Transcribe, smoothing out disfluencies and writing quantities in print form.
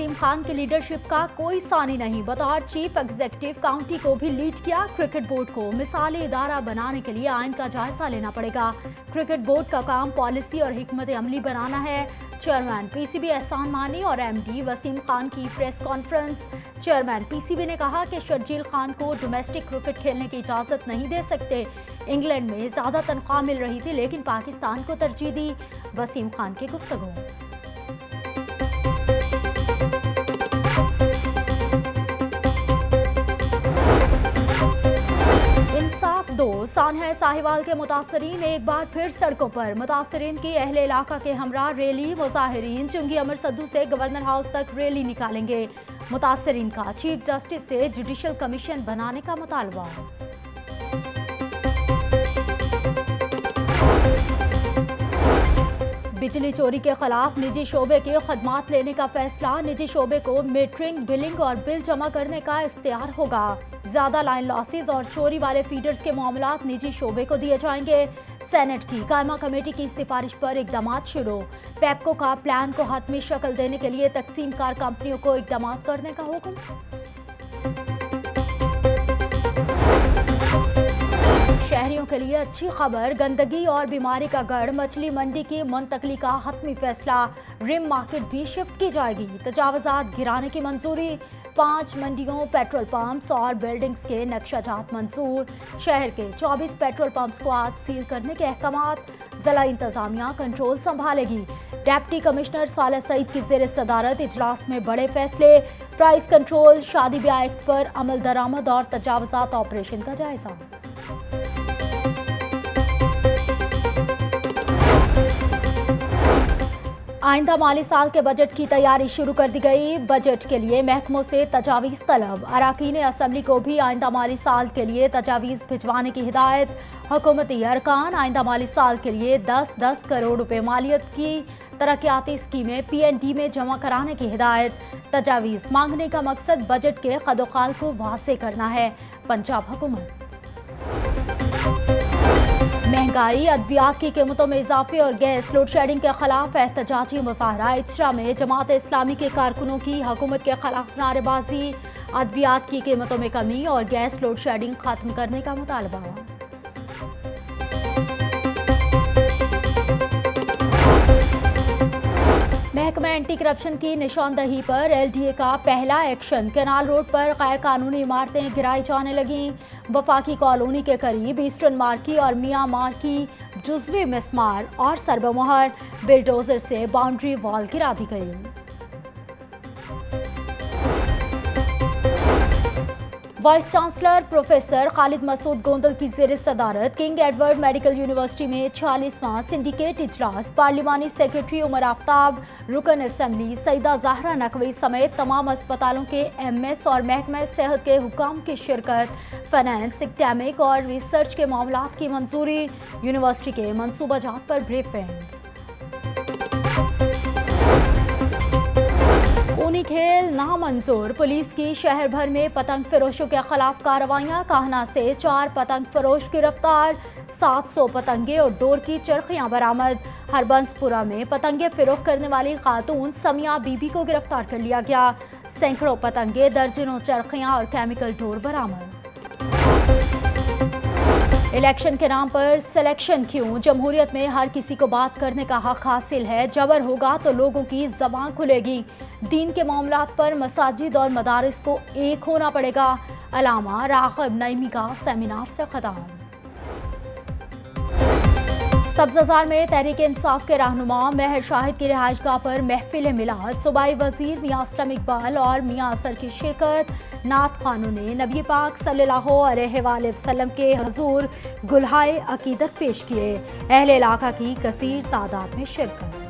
वसीम खान की लीडरशिप का कोई सानी नहीं। बतौर चीफ एग्जीक्यूटिव काउंटी को भी लीड किया। क्रिकेट बोर्ड को मिसाली इदारा बनाने के लिए आइन का जायजा लेना पड़ेगा। क्रिकेट बोर्ड का काम पॉलिसी और हिकमत अमली बनाना है। चेयरमैन पीसीबी एहसान मानी और एमडी वसीम खान की प्रेस कॉन्फ्रेंस। चेयरमैन पीसीबी ने कहा कि शर्जील खान को डोमेस्टिक क्रिकेट खेलने की इजाज़त नहीं दे सकते। इंग्लैंड में ज़्यादा तनख्वाह मिल रही थी लेकिन पाकिस्तान को तरजीह दी। वसीम खान की गुफ्तगू। दो सानहा साहिवाल के मुतासरीन एक बार फिर सड़कों पर। मुतासरीन की अहले इलाका के हमरा रैली। मुजाहिरीन चुंगी अमर सद्दू से गवर्नर हाउस तक रैली निकालेंगे। मुतासरीन का चीफ जस्टिस से जुडिशल कमीशन बनाने का मुतालबा। बिजली चोरी के खिलाफ निजी शोबे के खदमात लेने का फैसला। निजी शोबे को मीटरिंग, बिलिंग और बिल जमा करने का इख्तियार होगा। ज्यादा लाइन लॉसेज और चोरी वाले फीडर्स के मामलात निजी शोबे को दिए जाएंगे। सेनेट की कायमा कमेटी की सिफारिश पर इकदाम शुरू। पेप्को का प्लान को हतमी शक्ल देने के लिए तकसीम कार कंपनियों को इकदाम करने का हुक्म। शहरियों के लिए अच्छी खबर। गंदगी और बीमारी का गढ़ मछली मंडी की मुंतकली का हतमी फैसला। रिम मार्केट भी शिफ्ट की जाएगी। तजावजात गिराने की मंजूरी। 5 मंडियों, पेट्रोल पंप्स और बिल्डिंग्स के नक्शाजात मंजूर। शहर के 24 पेट्रोल पंप्स को आज सील करने के अहकामात। जिला इंतजामिया कंट्रोल संभालेगी। डिप्टी कमिश्नर सालेह सईद की ज़ेर सदारत इजलास में बड़े फैसले। प्राइस कंट्रोल, शादी ब्याह एक्ट पर अमल दरामद और तजावजात ऑपरेशन का जायजा। आइंदा माली साल के बजट की तैयारी शुरू कर दी गई। बजट के लिए महकमों से तजावीज़ तलब। अराकीन असम्बली को भी आइंदा माली साल के लिए तजावीज़ भिजवाने की हिदायत। हुकूमती अरकान आइंदा माली साल के लिए 10-10 करोड़ रुपए मालियत की तरक्याती स्कीमें PND में जमा कराने की हिदायत। तजावीज़ मांगने का मकसद बजट के कदोखाल को वासे करना है। पंजाब हुकूमत। महंगाई, अद्वियात की कीमतों में इजाफे और गैस लोड शेडिंग के खिलाफ एहतजाजी मुजाहरा। इचरा में जमात इस्लामी के कारकुनों की हुकूमत के खिलाफ नारेबाजी। अद्वियात की कीमतों में कमी और गैस लोड शेडिंग खत्म करने का मुतालबा। महकमा एंटी करप्शन की निशानदही पर LDA का पहला एक्शन। कैनाल रोड पर गैर कानूनी इमारतें गिराई जाने लगीं। वफाकी कॉलोनी के करीब ईस्टर्न मार्की और मियाँ मार्की जुज़वी मिसमार और सरबमोहर बिल्डोजर से बाउंड्री वॉल गिरा दी गई। Vice chancellor professor Khalid Masood Gondal की ज़ेर सदारत किंग एडवर्ड मेडिकल यूनिवर्सिटी में 46वां सिंडिकेट इजलास। पार्लिमानी सेक्रेटरी उमर आफ्ताब, रुकन असम्बली सईदा ज़हरा नकवी समेत तमाम अस्पतालों के MS और महकमा सेहत के हुकाम की शिरकत। फाइनेंस, एकेडमिक और रिसर्च के मामलात की मंजूरी। यूनिवर्सिटी के मनसूबाजात पर ब्रीफिंग। खूनी खेल नामंजूर। पुलिस की शहर भर में पतंग फरोशों के खिलाफ कार्रवाइयाँ। काहना से 4 पतंग फरोश गिरफ्तार। 700 पतंगे और डोर की चरखियाँ बरामद। हरबंसपुरा में पतंगे फरोख्त करने वाली खातून समिया बीबी को गिरफ्तार कर लिया गया। सैकड़ों पतंगे, दर्जनों चरखियाँ और केमिकल डोर बरामद। इलेक्शन के नाम पर सिलेक्शन क्यों? जमहूरियत में हर किसी को बात करने का हक हासिल है। जबर होगा तो लोगों की ज़बान खुलेगी। दीन के मामलात पर मसाजिद और मदारिस को एक होना पड़ेगा। अलामा राग़िब नईमी का सेमिनार से खिताब। सब्ज़ाज़ार में तहरीक इंसाफ के रहनुमा महर शाहिद की रिहाइशगाह पर महफिल मिलाद। सूबाई वज़ीर मियाँ असलम इकबाल और मियाँ असर की शिरकत। नात खानों ने नबी पाक सल्लल्लाहु अलैहि वसल्लम के हुज़ूर गुलहाए अकीदत पेश किए। अहले इलाका की कसीर तादाद में शिरकत।